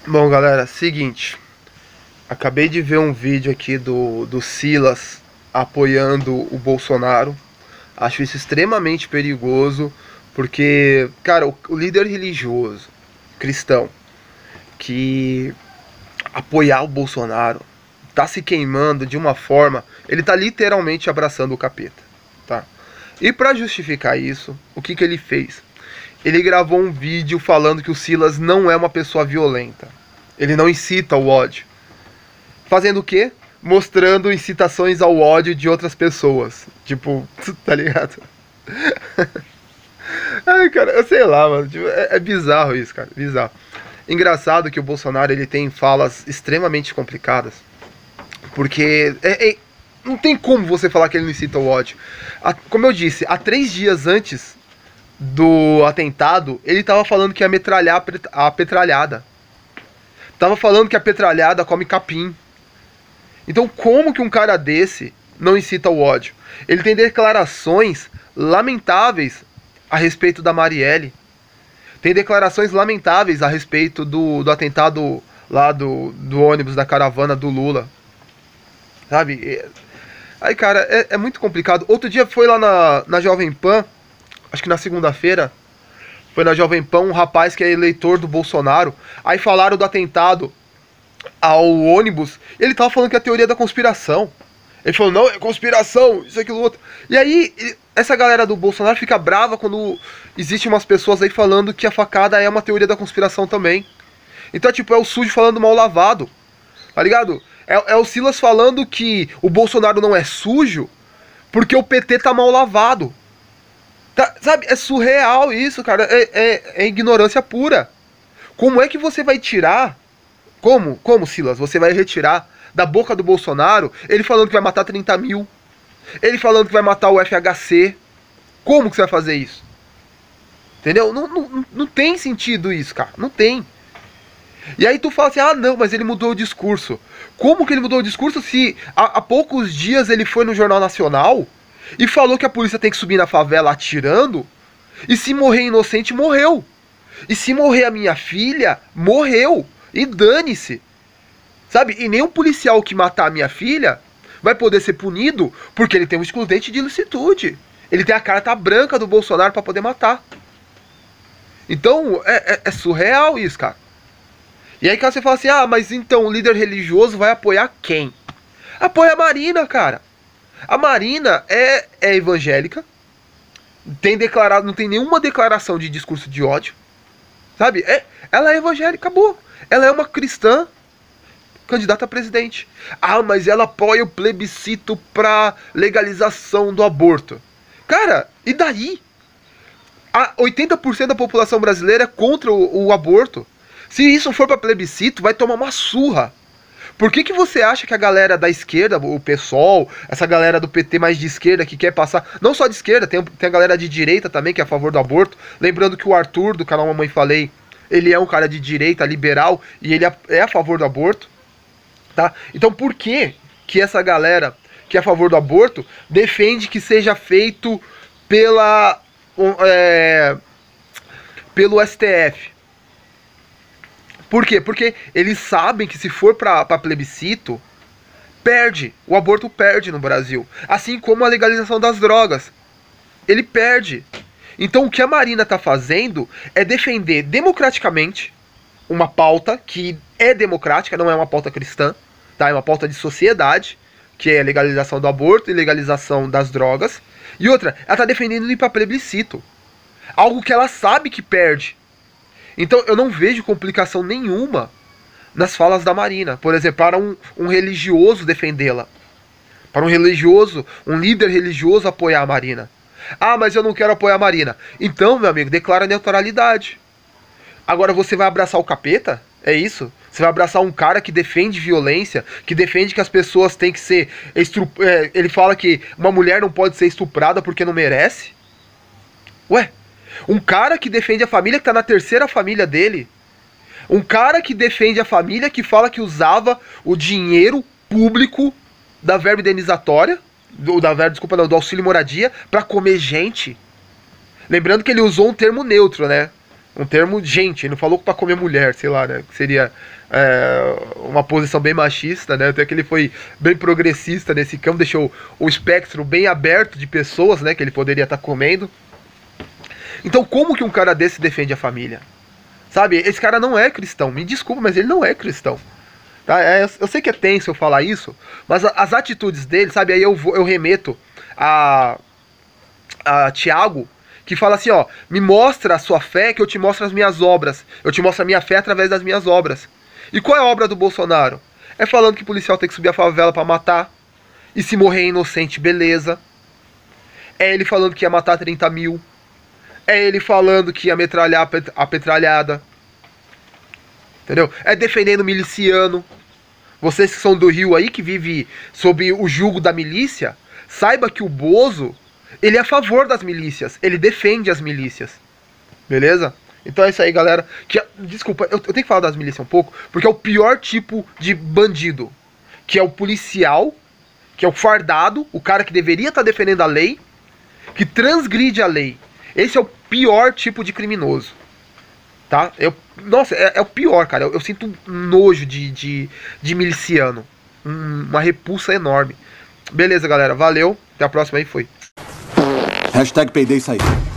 Bom, galera, seguinte. Acabei de ver um vídeo aqui do Silas apoiando o Bolsonaro. Acho isso extremamente perigoso, porque, cara, o líder religioso cristão que apoiar o Bolsonaro tá se queimando de uma forma, ele tá literalmente abraçando o capeta, tá? E pra justificar isso, o que que ele fez? Ele gravou um vídeo falando que o Silas não é uma pessoa violenta. Ele não incita o ódio. Fazendo o quê? Mostrando incitações ao ódio de outras pessoas. Tipo, tá ligado? Ai, cara, eu sei lá, mano. Tipo, é bizarro isso, cara. Bizarro. Engraçado que o Bolsonaro ele tem falas extremamente complicadas. Porque não tem como você falar que ele não incita o ódio. Como eu disse, há 3 dias antes do atentado, ele tava falando que ia metralhar a petralhada. Tava falando que a petralhada come capim. Então, como que um cara desse não incita o ódio? Ele tem declarações lamentáveis a respeito da Marielle. Tem declarações lamentáveis a respeito do atentado lá do ônibus da caravana do Lula. Sabe? Aí, cara, é muito complicado. Outro dia foi lá na Jovem Pan, acho que na segunda-feira, foi na Jovem Pan um rapaz que é eleitor do Bolsonaro. Aí falaram do atentado ao ônibus, ele tava falando que é a teoria da conspiração. Ele falou, não, é conspiração, isso, aquilo, outro. E aí, essa galera do Bolsonaro fica brava quando existem umas pessoas aí falando que a facada é uma teoria da conspiração também. Então, tipo, é o sujo falando mal lavado. Tá ligado? É o Silas falando que o Bolsonaro não é sujo porque o PT tá mal lavado. Tá, sabe, é surreal isso, cara. É ignorância pura. Como é que você vai tirar... Como, Silas? Você vai retirar da boca do Bolsonaro ele falando que vai matar 30 mil, ele falando que vai matar o FHC. Como que você vai fazer isso? Entendeu? Não tem sentido isso, cara. Não tem. E aí tu fala assim, ah não, mas ele mudou o discurso. Como que ele mudou o discurso se há poucos dias ele foi no Jornal Nacional e falou que a polícia tem que subir na favela atirando, e se morrer inocente, morreu. E se morrer a minha filha, morreu. E dane-se. Sabe? E nenhum policial que matar a minha filha vai poder ser punido porque ele tem um excludente de ilicitude. Ele tem a carta branca do Bolsonaro para poder matar. Então, é surreal isso, cara. E aí, cara, você fala assim, ah, mas então o líder religioso vai apoiar quem? Apoia a Marina, cara. A Marina é evangélica, tem declarado, não tem nenhuma declaração de discurso de ódio, sabe? Ela é evangélica, acabou. Ela é uma cristã candidata a presidente. Ah, mas ela apoia o plebiscito pra legalização do aborto. Cara, e daí? 80% da população brasileira é contra o aborto. Se isso for pra plebiscito, vai tomar uma surra. Por que você acha que a galera da esquerda, o PSOL, essa galera do PT mais de esquerda que quer passar, não só de esquerda, tem a galera de direita também que é a favor do aborto, lembrando que o Arthur, do canal Mamãe Falei, ele é um cara de direita, liberal, e ele é a favor do aborto, tá? Então por que essa galera que é a favor do aborto defende que seja feito pelo STF? Por quê? Porque eles sabem que se for para plebiscito, perde. O aborto perde no Brasil. Assim como a legalização das drogas. Ele perde. Então o que a Marina está fazendo é defender democraticamente uma pauta que é democrática, não é uma pauta cristã, tá? É uma pauta de sociedade, que é a legalização do aborto e legalização das drogas. E outra, ela está defendendo ir para plebiscito. Algo que ela sabe que perde. Então eu não vejo complicação nenhuma nas falas da Marina. Por exemplo, para um religioso defendê-la. Para um religioso, um líder religioso apoiar a Marina. Ah, mas eu não quero apoiar a Marina. Então, meu amigo, declara neutralidade. Agora você vai abraçar o capeta? É isso? Você vai abraçar um cara que defende violência, que defende que as pessoas têm que ser... ele fala que uma mulher não pode ser estuprada porque não merece? Ué? Um cara que defende a família que tá na terceira família dele. Um cara que defende a família que fala que usava o dinheiro público da verba indenizatória, do auxílio moradia, pra comer gente. Lembrando que ele usou um termo neutro, né? Um termo gente, ele não falou pra comer mulher, sei lá, né? Que seria uma posição bem machista, né? Até que ele foi bem progressista nesse campo, deixou o espectro bem aberto de pessoas, né? Que ele poderia estar comendo. Então, como que um cara desse defende a família? Sabe, esse cara não é cristão. Me desculpa, mas ele não é cristão. Tá? Eu sei que é tenso eu falar isso, mas as atitudes dele, sabe, aí eu remeto a Tiago, que fala assim, ó, me mostra a sua fé que eu te mostro as minhas obras. Eu te mostro a minha fé através das minhas obras. E qual é a obra do Bolsonaro? É falando que o policial tem que subir a favela pra matar. E se morrer inocente, beleza. É ele falando que ia matar 30 mil. É ele falando que ia metralhar a petralhada. Entendeu? É defendendo o miliciano. Vocês que são do Rio aí, que vive sob o jugo da milícia, saiba que o Bozo, ele é a favor das milícias. Ele defende as milícias. Beleza? Então é isso aí, galera. Desculpa, eu tenho que falar das milícias um pouco, porque é o pior tipo de bandido. Que é o policial, que é o fardado, o cara que deveria estar defendendo a lei, que transgride a lei. Esse é o pior tipo de criminoso. Tá? Nossa, é o pior, cara. Eu sinto nojo de miliciano. Uma repulsa enorme. Beleza, galera. Valeu. Até a próxima aí. Foi. #Payday saiu.